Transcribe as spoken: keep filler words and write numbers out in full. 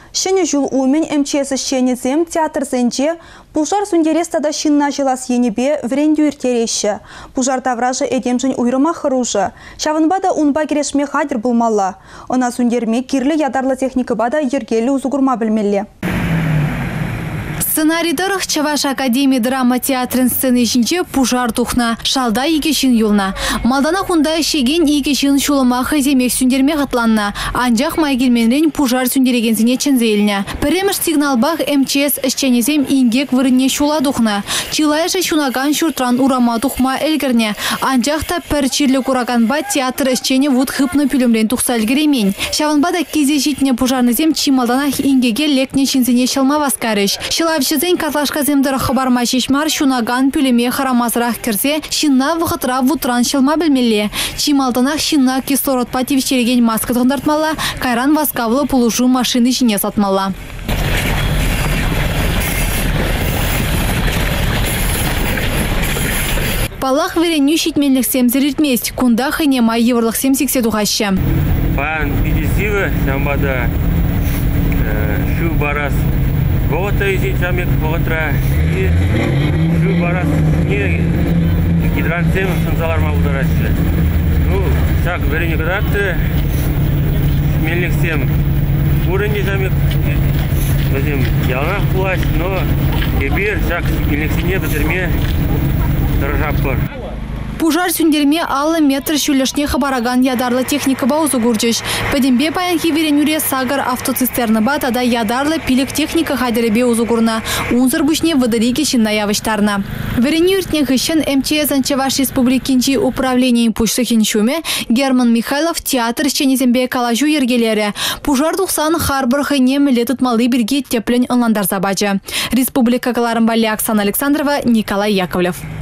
Шыны жул умен эм че эс шенезем театр зенже пужар сундерестада шинна жылас енебе вренду иртереші. Пужар тавражы эдемжін уйрыма хыружы. Шавынбада унба керешме хадыр булмалла. Она сундерме кирлі ядарлы техника бада ергелі узугурма білмелі. Сценарийдырых Чаваш Академия драма театрын сцены жинче пужар тухна, шалда икешін юлна. Малдана хунда шеген икешін шулыма хыземек сүндерме хатланна. Анжақ майгелменрен пужар сүндерегензіне чензейліне. Піреміш сигналбақ эм че эс ішченезем ингек вырынне шула тухна. Чилайша шунаган шуртран урама тухма элгірне. Анжақта пір чирлі кураганба театр ішчене вуд хыпны пүлімрен тухса әлгіремень. Шаванбада кезе житне пужарнызем чималданах ингеге лекне шинзіне шылма васкарыш. Шизен катлашка земдер хабарма шишмар шунаган пүлеме харамазрах кірсе, шинна вғытра вутран шылма білмелі. Чималтанах шинна кислород пативчереген маска тындартмала, кайран васкавлы пулушу машины жіне сатмала. Палах вереню шитменлік семзеритмест, кунда хыне май еврлық семсексе тухаще. Пан пидесивы, самбада шу барас. Богота изить самек боготра и шу барас не гидранцем сынзаларма ударашчы. Ну, шак верени кадатты мельниксем уровне самек өзім ялнақ булаш, но ебір шак мельниксене бітірме тұржап бар. Пужар сүндерме аллы метр шүлешне хабараган ядарлы техника баузу гурчыш. Пәдембе паянки веренюре сагар автоцистерны ба тада ядарлы пилік техника хайдеребе узугурна. Унзыр бушне выдырики шинна явыштарна. Веренюртне хыщен эм че эс Чаваш Республикинчи управление пуштыхин шуме Герман Михайлов театр шченезембе калажу ергелері. Пужар тухсан харбыр хыйнем летыт малы бірге теплен онландар забачы. Республика каларымбали Оксана Александрова, Николай Яковлев.